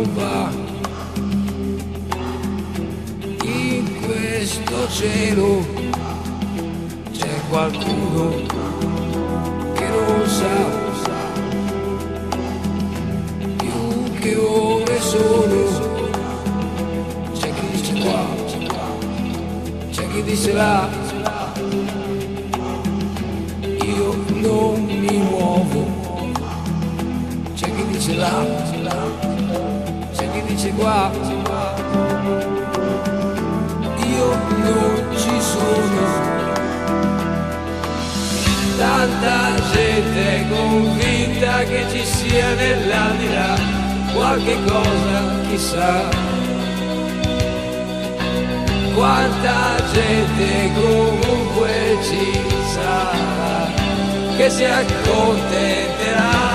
va. In questo cielo c'è qualcuno che non sa più che ore sono. C'è chi dice qua, c'è chi dice là. Io non mi muovo. C'è chi dice là, c'è chi dice qua. Io non ci sono. Tanta gente è convinta che ci sia nell'aldilà qualche cosa, chissà. Quanta gente comunque ci sarà che si accontenterà.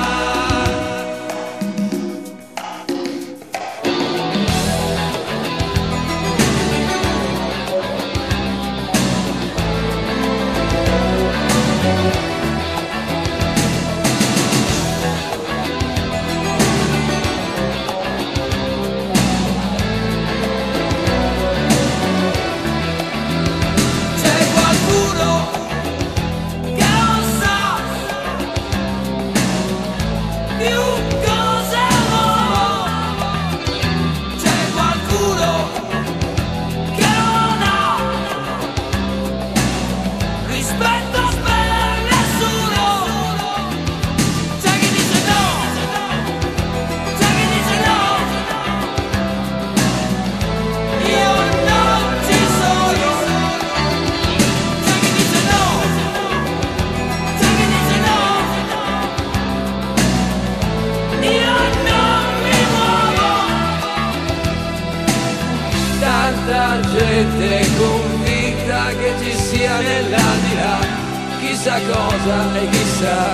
Tanta gente è convinta che ci sia nell'aldilà chissà cosa e chissà.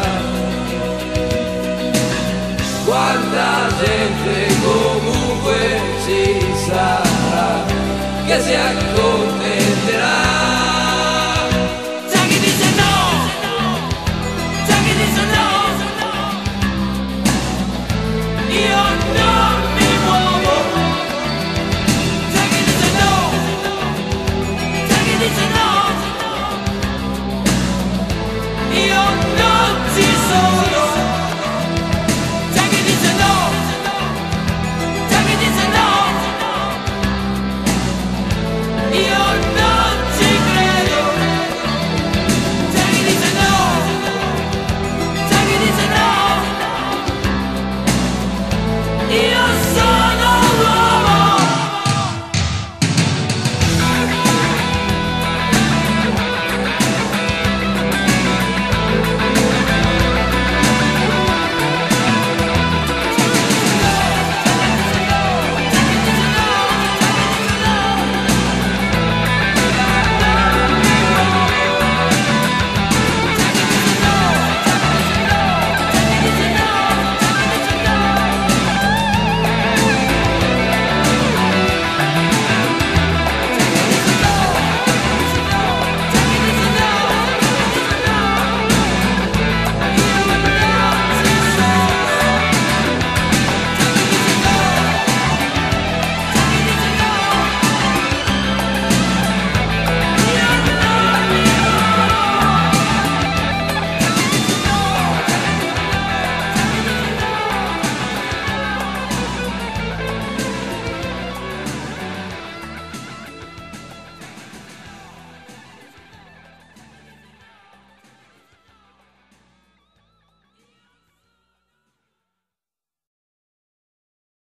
Quanta gente comunque ci sarà che si accontenterà. Io